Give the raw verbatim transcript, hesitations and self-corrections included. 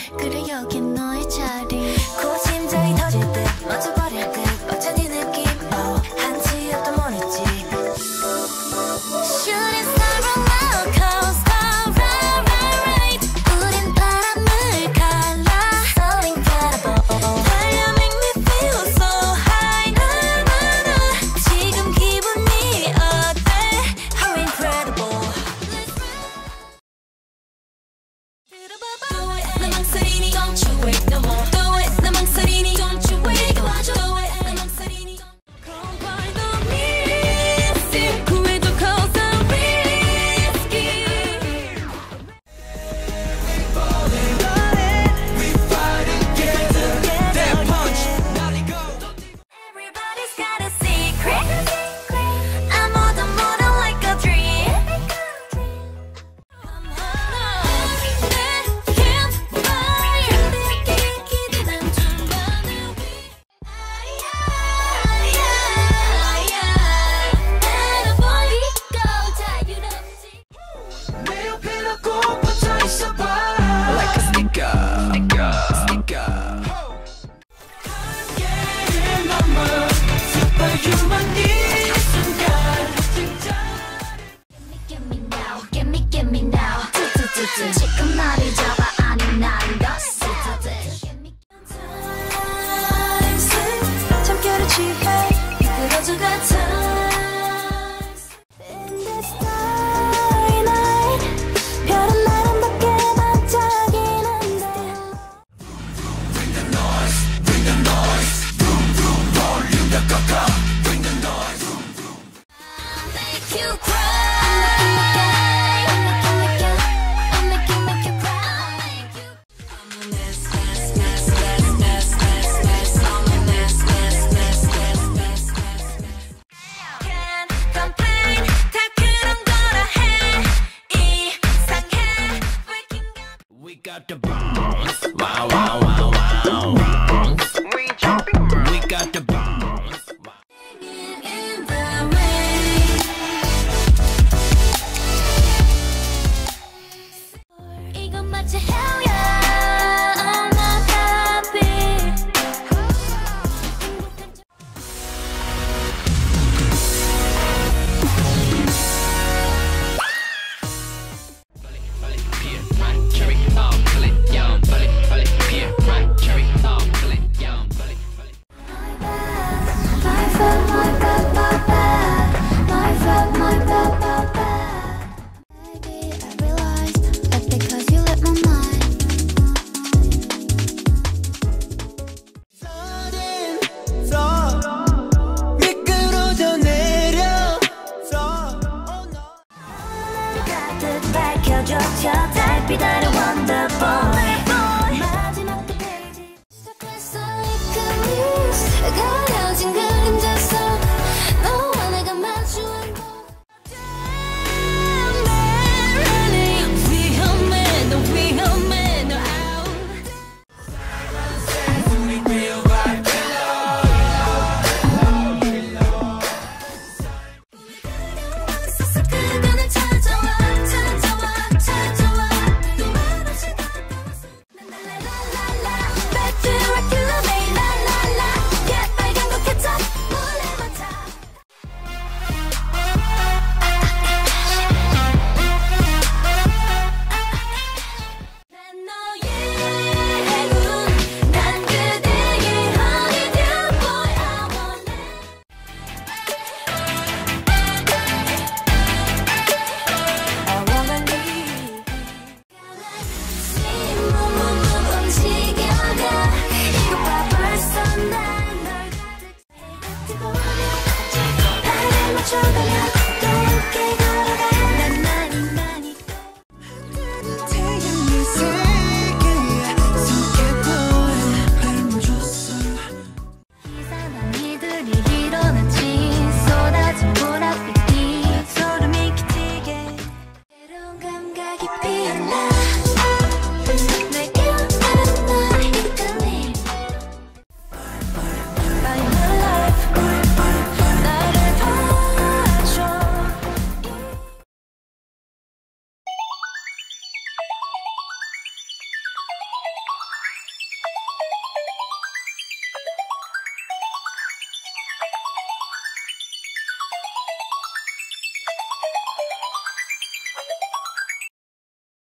그래 여긴 너의 자리. 곧 심장이 터질 듯 멈춰버릴 듯 어쩌 네 느낌. oh, 한치 앞도 모르지. Shooting star roller coaster right right right. 우린 바람을 갈라 so incredible. 달려 make me feel so high. 나나나 지금 기분이 어때? How incredible. Do it 내 망설이니 don't you wait no more. Do it 내 망설이니 don't you wait. Do it 내 망설이니 Come by the missing 구해줘 cause I'm risky. Everybody's got a secret. 아무도 모르 like a dream. Come on up 내 campfire. 내게 기대는 중간에 we And a boy we go 자유롭지. 내 옆에는 꼭 붙어 있어봐. Like a sticker, sticker, sticker. 함께인 맘은 superhuman 이 순간 진짜. Get me now, get me, get me now. 뚜뚜뚜뚜 지금 나를 잡아 아니 난 더 스타트. 잠결에 취해 이끌어줘가 times. In the starry night 별은 아름답게 반짝이는데. I'll make you cry. I'll make you, I'll make you, make you cry. I'll make you. I'm a mess, mess, mess, mess, mess, mess, mess. I'm a mess, mess, mess, mess, mess, mess, mess. Can't complain. 다 그런 거라 해. 이상해. Breaking up. We got the bombs. Wow, wow, wow, wow. We jumping. We got the bombs. Wow. In the rain. 이건 마치 hell야. I'm not happy. My bad, my bad, my bad. My bad, my bad, my bad. Maybe I realized that because you lit my mind. 미끄러져 내려서 가득 밝혀줘 저 달빛아래 wonder boy. 마지막 그 페이지 시작했어 이끌리스 가려진 그림자 속 너와 내가 마주한 곳. 위험해 너 위험해 너 out. 그대는 찾아와 찾아와 찾아와 또 말없이 다가왔어. 라라라라 back to regular way 라라라 yeah 빨간 거 catch up 몰래 맡아. 난 너의 해군 난 그대의 honeydew boy I want it. I wanna leave. 몸몸몸 움직여가 이거 봐 벌써 난널 가득 뜨거워 바람 맞춰가며 또 함께